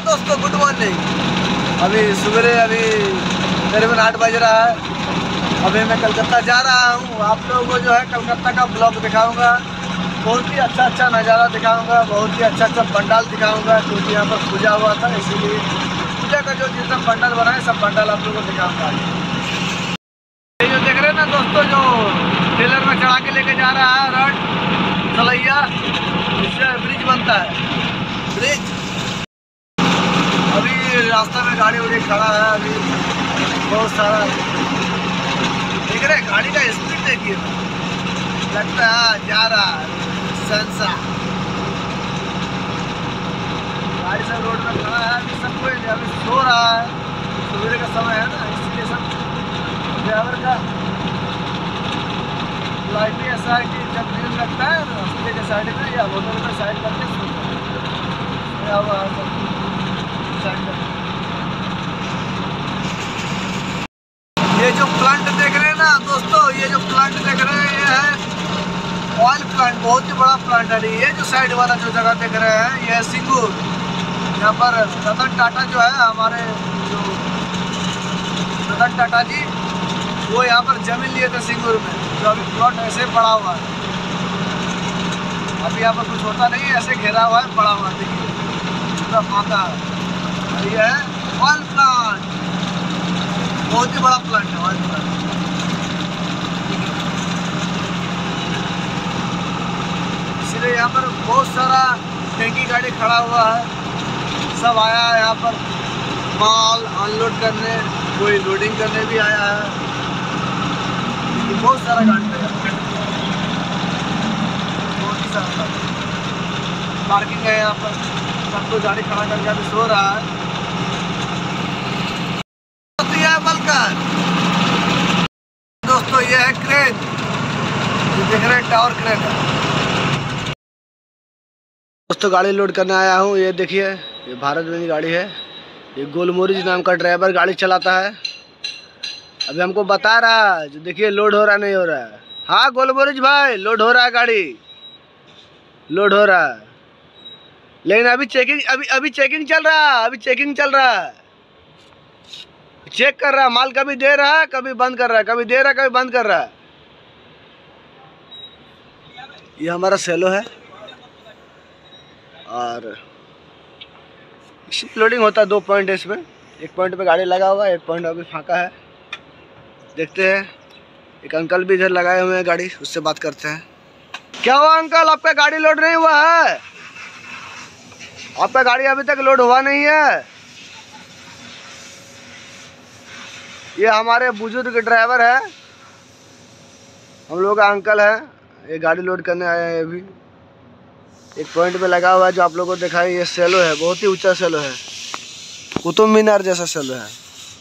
दोस्तों, good morning. अभी सवेरे करीबन 8 बज रहा है। अभी मैं कलकत्ता जा रहा हूँ। आप लोगों को जो है कलकत्ता का ब्लॉग दिखाऊंगा। बहुत ही अच्छा नज़ारा दिखाऊंगा, बहुत ही अच्छा पंडाल दिखाऊंगा, क्योंकि यहाँ पर पूजा हुआ था, इसीलिए पूजा का जो जितना पंडाल बना है सब पंडाल आप लोगों को दिखाऊंगा। ये जो देख रहे हैं ना दोस्तों, जो ट्रेलर में चढ़ा के लेके जा रहा है रॉड सलैया, इससे ब्रिज बनता है। ब्रिज अभी रास्ता में गाड़ी उड़ी खड़ा है, अभी बहुत सारा देख रहे हैं। गाड़ी का स्पीड देखिए, लगता है जा रहा है संसा। गाड़ी सब रोड में खड़ा है, अभी सब कोई अभी सो रहा है। सवेरे का समय है ना, इसलिए सब ड्राइवर का लाइफ भी ऐसा है कि जब नींद लगता है रास्ते के साइड में या होटल में साइड करके सोया हुआ है सब साइड करके। ये जो प्लांट देख रहे हैं ना दोस्तों, ये जो प्लांट देख रहे हैं ये है ऑयल प्लांट, बहुत ही बड़ा प्लांट है। ये जो साइड वाला जो जगह देख रहे हैं ये है सिंगूर। यहाँ पर रतन टाटा जो है हमारे, जो रतन टाटा जी, वो यहाँ पर जमीन लिए थे सिंगूर में, जो अभी प्लॉट ऐसे पड़ा हुआ है। अभी यहाँ पर कुछ होता नहीं है, ऐसे घेरा हुआ है, पड़ा हुआ है, देखिए पूरा फाका है। ये है ऑयल प्लांट, बहुत ही बड़ा प्लांट है ऑयल प्लांट। इसलिए यहाँ पर बहुत सारा टैंकी गाड़ी खड़ा हुआ है, सब आया है यहाँ पर माल अनलोड करने, कोई लोडिंग करने भी आया है। बहुत सारा गाड़ी है, बहुत ही सारा पार्किंग है यहाँ पर। सब कोई गाड़ी खड़ा करके अभी सो रहा है। दोस्तों ये है क्रेन, ये देख रहे हैं टावर क्रेन है। दोस्तों गाड़ी लोड करने आया हूँ। ये देखिए, ये भारत बंद गाड़ी है। ये गोलमोरिज नाम का ड्राइवर गाड़ी चलाता है। अभी हमको बता रहा है, जो देखिए लोड हो रहा नहीं हो रहा है। हाँ गोलमोरिज भाई, लोड हो रहा है, गाड़ी लोड हो रहा है, लेकिन अभी चेकिंग अभी चेकिंग चल रहा है। अभी चेकिंग चल रहा है, चेक कर रहा है माल, कभी दे रहा है कभी बंद कर रहा है, कभी दे रहा है कभी बंद कर रहा है। ये हमारा सेलो है और लोडिंग होता है 2 पॉइंट है इसमें। एक पॉइंट पे गाड़ी लगा हुआ है, एक पॉइंट अभी फाका है। देखते हैं, एक अंकल भी इधर लगाए हुए हैं गाड़ी, उससे बात करते हैं। क्या हुआ अंकल, आपका गाड़ी लोड नहीं हुआ है? आपका गाड़ी अभी तक लोड हुआ नहीं है? ये हमारे बुजुर्ग ड्राइवर है, हम लोग का अंकल है। ये गाड़ी लोड करने आए हैं। अभी एक पॉइंट पे लगा हुआ है, जो आप लोगों को दिखाई। ये सेलो है, बहुत ही ऊंचा सेलो है, कुतुब मीनार जैसा सेलो है।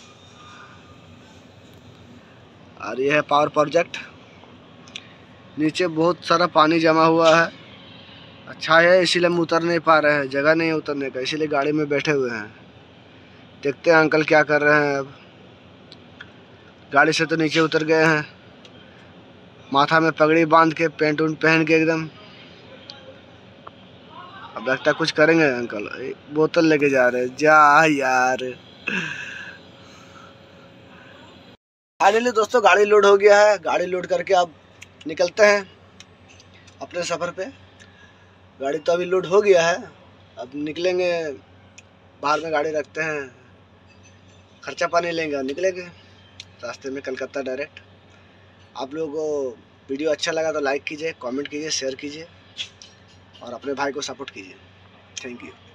और ये है पावर प्रोजेक्ट। नीचे बहुत सारा पानी जमा हुआ है, अच्छा है, इसीलिए हम उतर नहीं पा रहे हैं, जगह नहीं है उतरने का, इसीलिए गाड़ी में बैठे हुए हैं। देखते हैं अंकल क्या कर रहे हैं। अब गाड़ी से तो नीचे उतर गए हैं, माथा में पगड़ी बांध के, पेंट उंट पहन के एकदम। अब लगता कुछ करेंगे अंकल। बोतल लेके जा रहे हैं, जा यार। फाइनली दोस्तों गाड़ी लोड हो गया है। गाड़ी लोड करके अब निकलते हैं अपने सफ़र पे। गाड़ी तो अभी लोड हो गया है, अब निकलेंगे, बाहर में गाड़ी रखते हैं, खर्चा पानी लेंगे और निकलेंगे रास्ते में कलकत्ता डायरेक्ट। आप लोगों को वीडियो अच्छा लगा तो लाइक कीजिए, कमेंट कीजिए, शेयर कीजिए और अपने भाई को सपोर्ट कीजिए। Thank you.